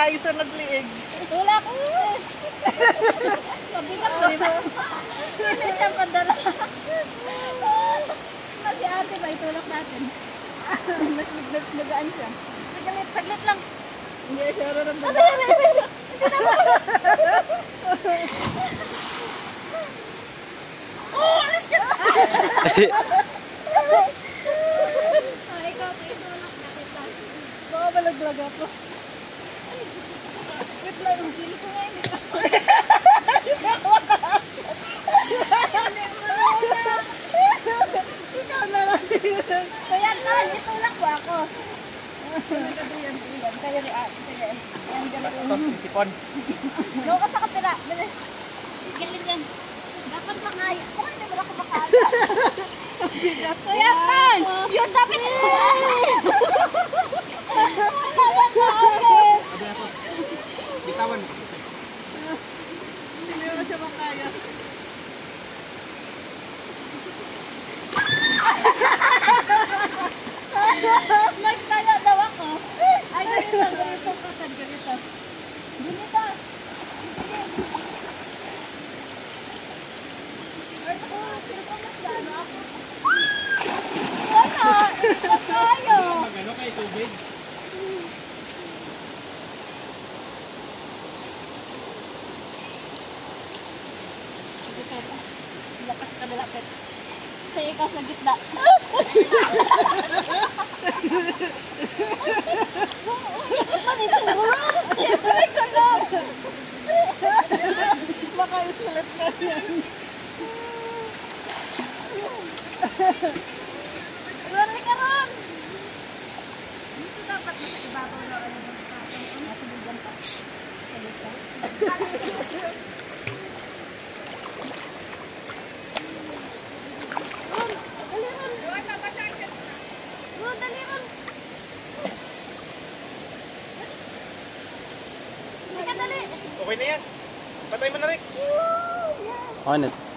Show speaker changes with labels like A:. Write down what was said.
A: isa nagliig.
B: Tulak! Mabigat ko, di ba? Hindi siya padala. Si ate ba, itulak natin. Mas nagaan siya. Saglit lang. Hindi na siya raramdaman. Oh, alas ka na! Ikaw, itulak na kita.
A: Baka malaglag ako.
B: Wait lang, yung sili ko nga hindi pa.
A: Ikaw na lang.
B: Kaya na, itulak ko ako. Nagkaduyan. Kaya ni Ate. Sige. Yan, galing.
A: Sipon.
B: Gawa ka sa kapila. Bilis. Galing yan. Dapat makaya. Kung hindi mo na ako makaya. Kaya tan! Yun dapat ito!
A: Bitawan. Hindi mo siya makaya.
B: Magkaya daw ako. Ay, ganito. Ganito. Ganito. Wala! Kaya!
A: Magano kay tubig?
B: Lakas ka dalapit. Kaya ikaw sa gitna. Tuloy ko lang!
A: Baka isulit ka yan.
B: Lari ka ron! Dito dapat ibabaw na ano ng patong. Matulogan pa. Dali ron! Huwag mabasag siya. Dali ron! Dali!
A: Okay na yan. Patay mo na rin.
B: Woo! Yeah!
C: On it.